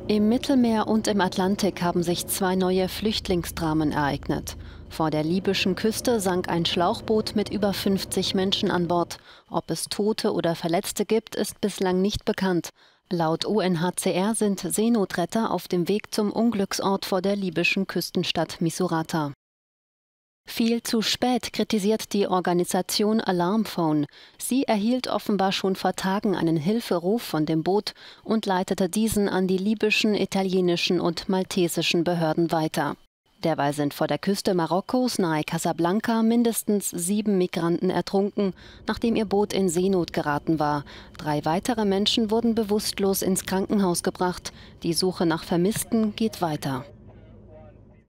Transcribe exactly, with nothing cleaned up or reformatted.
Im Mittelmeer und im Atlantik haben sich zwei neue Flüchtlingsdramen ereignet. Vor der libyschen Küste sank ein Schlauchboot mit über fünfzig Menschen an Bord. Ob es Tote oder Verletzte gibt, ist bislang nicht bekannt. Laut U N H C R sind Seenotretter auf dem Weg zum Unglücksort vor der libyschen Küstenstadt Misurata. Viel zu spät, kritisiert die Organisation Alarm Phone. Sie erhielt offenbar schon vor Tagen einen Hilferuf von dem Boot und leitete diesen an die libyschen, italienischen und maltesischen Behörden weiter. Derweil sind vor der Küste Marokkos nahe Casablanca mindestens sieben Migranten ertrunken, nachdem ihr Boot in Seenot geraten war. Drei weitere Menschen wurden bewusstlos ins Krankenhaus gebracht. Die Suche nach Vermissten geht weiter.